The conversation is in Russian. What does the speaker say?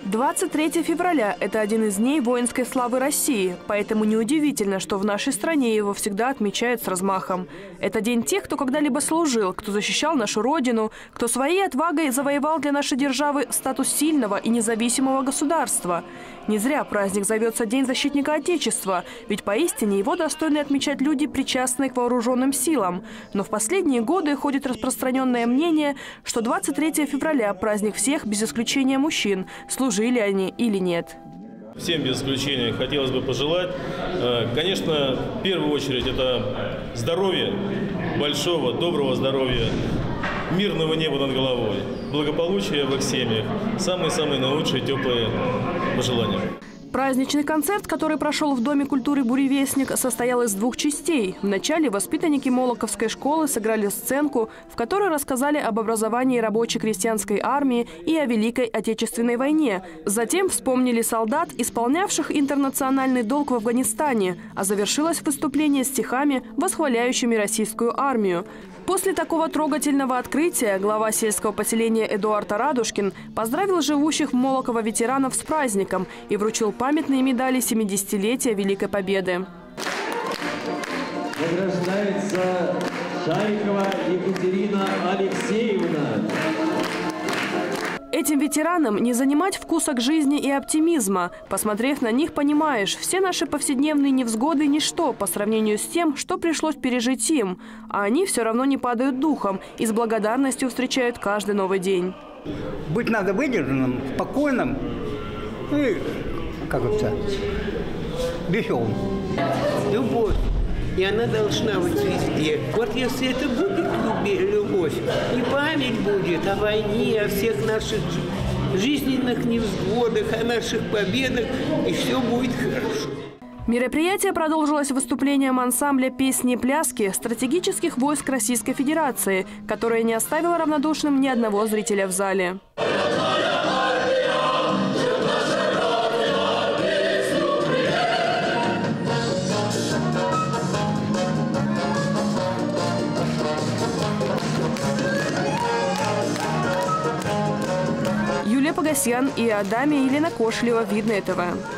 23 февраля – это один из дней воинской славы России, поэтому неудивительно, что в нашей стране его всегда отмечают с размахом. Это день тех, кто когда-либо служил, кто защищал нашу Родину, кто своей отвагой завоевал для нашей державы статус сильного и независимого государства. Не зря праздник зовется День защитника Отечества, ведь поистине его достойны отмечать люди, причастные к вооруженным силам. Но в последние годы ходит распространенное мнение, что 23 февраля – праздник всех, без исключения мужчин, служили они или нет. Всем без исключения хотелось бы пожелать, конечно, в первую очередь это здоровья, большого, доброго здоровья, мирного неба над головой, благополучия в их семьях, самые-самые наилучшие теплые пожелания. Праздничный концерт, который прошел в Доме культуры «Буревестник», состоял из двух частей. Вначале воспитанники Молоковской школы сыграли сценку, в которой рассказали об образовании рабочей крестьянской армии и о Великой Отечественной войне. Затем вспомнили солдат, исполнявших интернациональный долг в Афганистане, а завершилось выступление стихами, восхваляющими российскую армию. После такого трогательного открытия глава сельского поселения Эдуард Радушкин поздравил живущих в Молоково ветеранов с праздником и вручил памятные медали 70-летия Великой Победы. Награждается Шайкова Екатерина Алексеевна. Этим ветеранам не занимать вкуса к жизни и оптимизма. Посмотрев на них, понимаешь, все наши повседневные невзгоды – ничто по сравнению с тем, что пришлось пережить им. А они все равно не падают духом и с благодарностью встречают каждый новый день. Быть надо выдержанным, спокойным и, как это, веселым. Любовь. И она должна быть везде. Вот если это будет любовь, и память будет о войне, о всех наших жизненных невзгодах, о наших победах, и все будет хорошо. Мероприятие продолжилось выступлением ансамбля «Песни и пляски» стратегических войск Российской Федерации, которое не оставило равнодушным ни одного зрителя в зале. Юлия Погосян и Адаме Елена Кошлева. Видно ТВ.